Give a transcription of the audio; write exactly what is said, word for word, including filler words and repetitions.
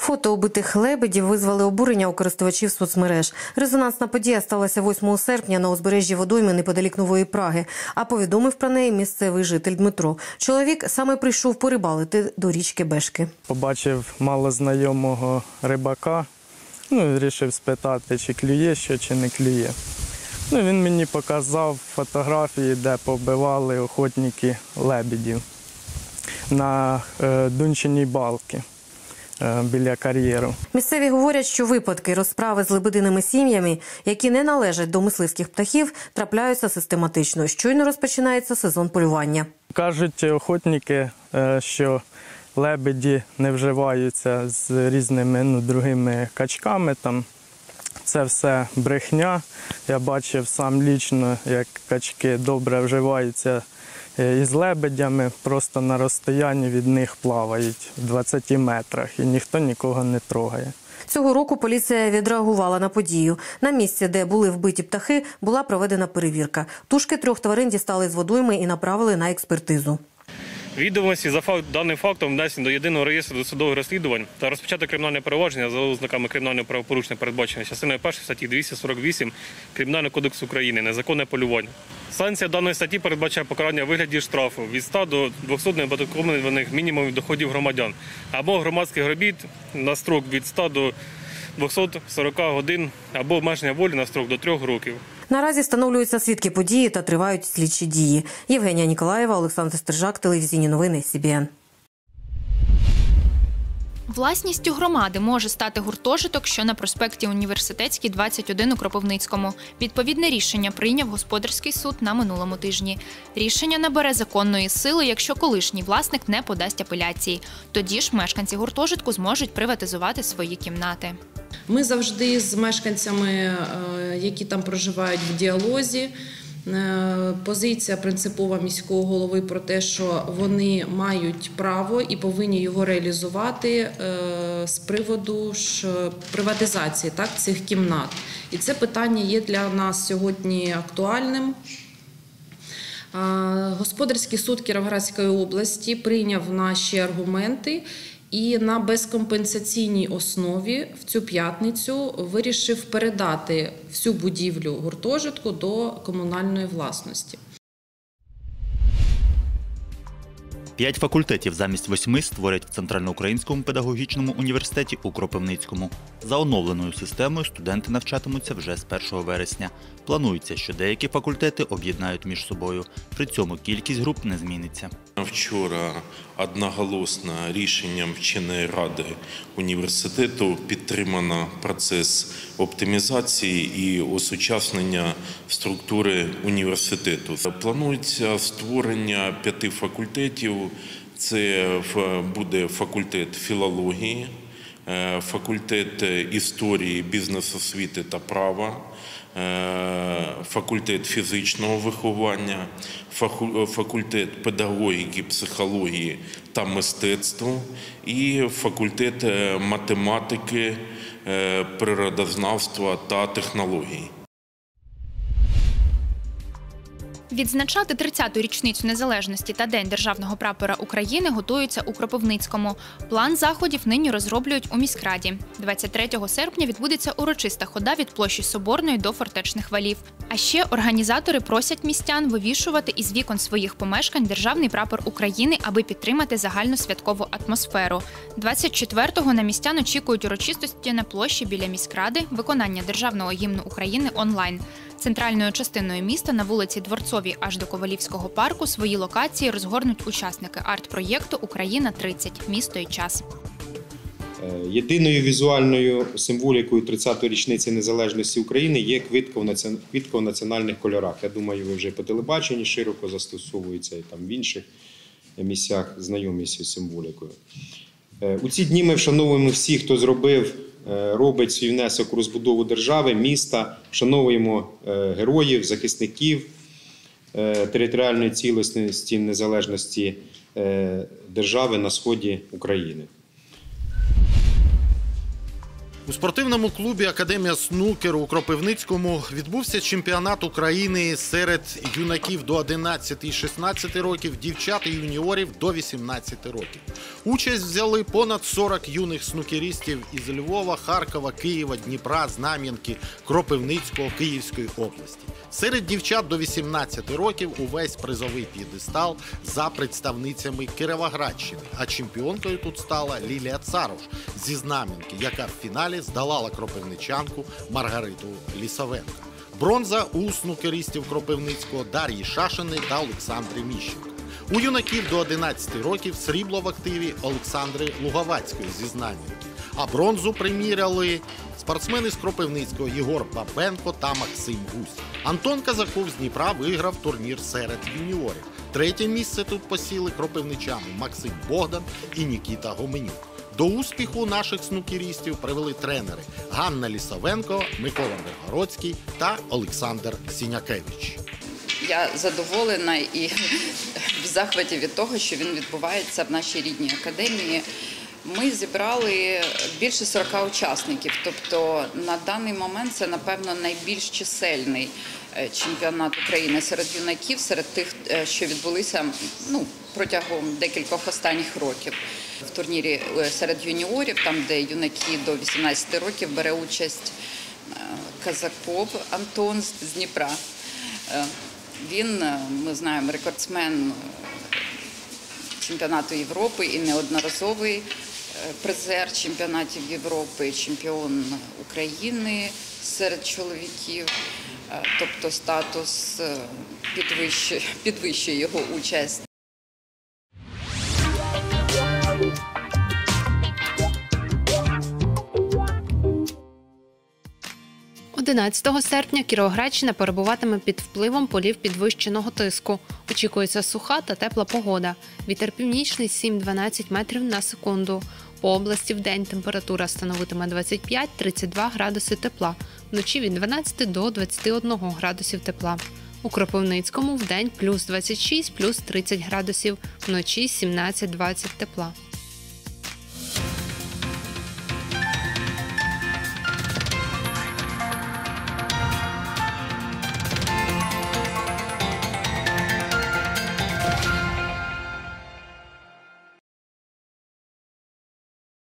Фото убитих лебедів визвали обурення у користувачів соцмереж. Резонансна подія сталася восьмого серпня на узбережжі водойми неподалік Нової Праги, а повідомив про неї місцевий житель Дмитро. Чоловік саме прийшов порибалити до річки Бешки. Побачив малознайомого рибака, ну, вирішив спитати, чи клює що, чи не клює. Ну, він мені показав фотографії, де побивали охотники лебедів на е, Дунчиній балці біля кар'єру. Місцеві говорять, що випадки розправи з лебединими сім'ями, які не належать до мисливських птахів, трапляються систематично. Щойно розпочинається сезон полювання. Кажуть охотники, що лебеді не вживаються з різними ну, другими качками. Там. Це все брехня. Я бачив сам лічно, як качки добре вживаються із лебедями, просто на розстоянні від них плавають в двадцяти метрах і ніхто нікого не трогає. Цього року поліція відреагувала на подію. На місці, де були вбиті птахи, була проведена перевірка. Тушки трьох тварин дістали з водойми і направили на експертизу. Відомості за факт, даним фактом внесені до єдиного реєстру досудових розслідувань та розпочато кримінальне провадження за ознаками кримінального правопорушення, передбачене частиною першої статті двісті сорок вісім Кримінального кодексу України «Незаконне полювання». Санкція даної статті передбачає покарання у вигляді штрафу від ста до двохсот неоподаткованих мінімумів доходів громадян або громадських робіт на строк від ста до двохсот сорока годин або обмеження волі на строк до трьох років. Наразі встановлюються свідки події та тривають слідчі дії. Євгенія Ніколаєва, Олександр Стрижак, телевізійні новини Сі Бі Ен. Власністю громади може стати гуртожиток, що на проспекті Університетській, двадцять один у Кропивницькому. Відповідне рішення прийняв господарський суд на минулому тижні. Рішення набере законної сили, якщо колишній власник не подасть апеляції. Тоді ж мешканці гуртожитку зможуть приватизувати свої кімнати. Ми завжди з мешканцями, які там проживають, в діалозі. Позиція принципова міського голови про те, що вони мають право і повинні його реалізувати з приводу ж приватизації так, цих кімнат. І це питання є для нас сьогодні актуальним. Господарський суд Кіровоградської області прийняв наші аргументи і на безкомпенсаційній основі в цю п'ятницю вирішив передати всю будівлю гуртожитку до комунальної власності. П'ять факультетів замість восьми створять в Центральноукраїнському педагогічному університеті у Кропивницькому. За оновленою системою студенти навчатимуться вже з першого вересня. Планується, що деякі факультети об'єднають між собою. При цьому кількість груп не зміниться. Вчора одноголосно рішенням вченої ради університету підтримано процес оптимізації і осучаснення структури університету. Планується створення п'яти факультетів. Це буде факультет філології, факультет історії, бізнес-освіти та права, факультет фізичного виховання, факультет педагогіки, психології та мистецтва і факультет математики, природознавства та технологій. Відзначати тридцяту річницю незалежності та День державного прапора України готуються у Кропивницькому. План заходів нині розроблюють у міськраді. двадцять третього серпня відбудеться урочиста хода від площі Соборної до фортечних валів. А ще організатори просять містян вивішувати із вікон своїх помешкань державний прапор України, аби підтримати загальну святкову атмосферу. двадцять четвертого на містян очікують урочистості на площі біля міськради, виконання державного гімну України онлайн. Центральною частиною міста на вулиці Дворцовій аж до Ковалівського парку свої локації розгорнуть учасники арт-проєкту «Україна-тридцять. Місто і час». Єдиною візуальною символікою тридцятої річниці незалежності України є квітка в національних кольорах. Я думаю, ви вже по телебаченні широко застосовується і там в інших місцях знайомі з символікою. У ці дні ми вшановуємо всіх, хто зробив, робить свій внесок у розбудову держави, міста, вшановуємо героїв, захисників територіальної цілісності, незалежності держави на сході України. У спортивному клубі «Академія снукеру» у Кропивницькому відбувся чемпіонат України серед юнаків до одинадцяти і шістнадцяти років, дівчат і юніорів до вісімнадцяти років. Участь взяли понад сорок юних снукерістів із Львова, Харкова, Києва, Дніпра, Знам'янки, Кропивницького, Київської області. Серед дівчат до вісімнадцяти років увесь призовий п'єдестал за представницями Кіровоградщини, а чемпіонкою тут стала Лілія Царуш зі Знам'янки, яка в фіналі здолала кропивничанку Маргариту Лісовенко. Бронза у снукеристів Кропивницького Дар'ї Шашини та Олександри Міщенко. У юнаків до одинадцяти років срібло в активі Олександри Луговацької зі Знам'янки. А бронзу приміряли спортсмени з Кропивницького Єгор Бабенко та Максим Гусь. Антон Казаков з Дніпра виграв турнір серед юніорів. Третє місце тут посіли кропивничани Максим Богдан і Нікіта Гоменюк. До успіху наших снукерістів привели тренери Ганна Лісовенко, Микола Миргородський та Олександр Сінякевич. Я задоволена і в захваті від того, що він відбувається в нашій рідній академії. Ми зібрали більше сорока учасників, тобто на даний момент це, напевно, найбільш чисельний чемпіонат України серед юнаків, серед тих, що відбулися ну, протягом декількох останніх років. В турнірі серед юніорів, там де юнаки до вісімнадцяти років, бере участь Казаков Антон з Дніпра. Він, ми знаємо, рекордсмен чемпіонату Європи і неодноразовий призер чемпіонатів Європи, чемпіон України серед чоловіків. Тобто статус підвищує, підвищує його участь. одинадцятого серпня Кіровоградщина перебуватиме під впливом полів підвищеного тиску. Очікується суха та тепла погода. Вітер північний сім-дванадцять метрів на секунду. По області вдень температура становитиме двадцять п'ять - тридцять два градуси тепла. Вночі від дванадцяти до двадцяти одного градусів тепла. У Кропивницькому вдень плюс двадцять шість - плюс тридцять градусів. Вночі сімнадцять - двадцять тепла.